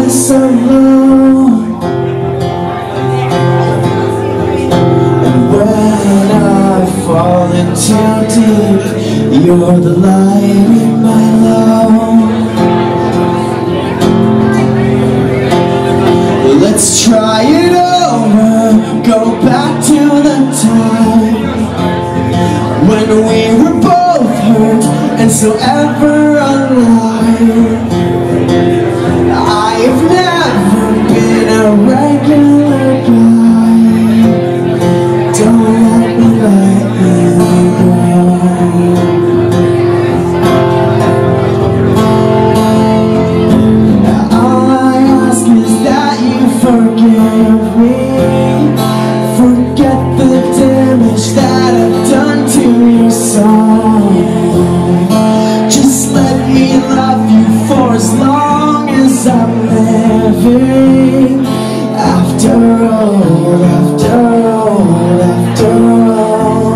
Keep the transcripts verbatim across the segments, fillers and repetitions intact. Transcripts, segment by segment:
this alone. And when I fall in too deep, you're the light in my load. Let's try it over, go back to the time when we were both hurt and so ever alive. I've never been a regular guy. Don't let me let you go. All I ask is that you forgive me. Forget the damage that I've done to your soul. Just let me love you for as long as I'm living. After all, after all, after all.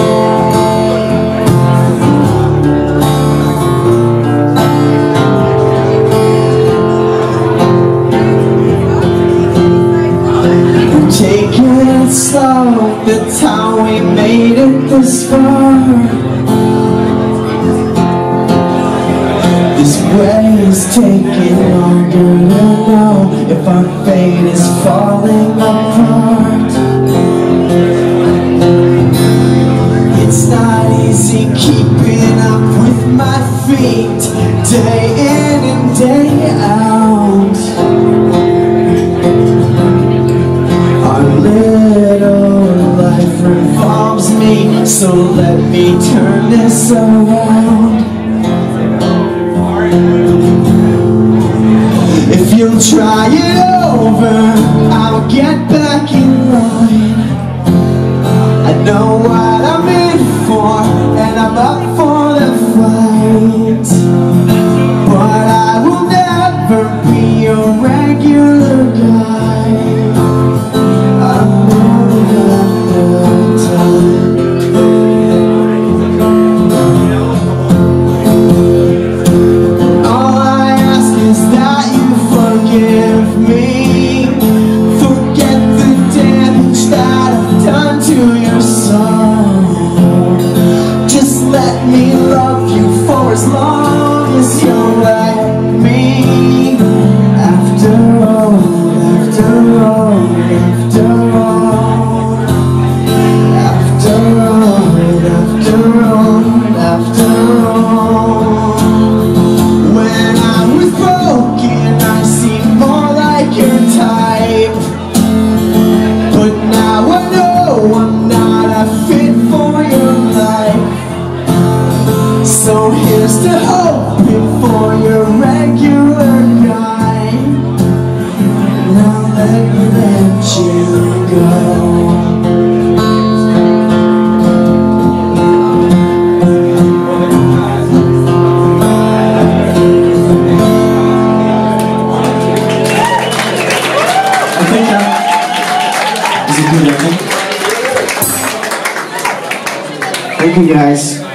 We're taking it slow, that's how we made it this far. This way is taking longer to know if our fate is falling apart. It's not easy keeping up with my feet day in and day out. Our little life revolves me, so let me turn this around. If you'll try it over, I'll get back in line. I know what I'm in for, and I'm up for the fight. But I will never be your regular guy. I'm never gonna die. Forgive me, forget the damage that I've done to your soul. Just let me love you for as long as you'll let me. After all, after all, after all, after all, after all, after all. When I was broken, I seemed more like your type, but now I know I'm not a fit for your life. So here's to hoping for your regular guy. Now let me let you go. Thank you guys.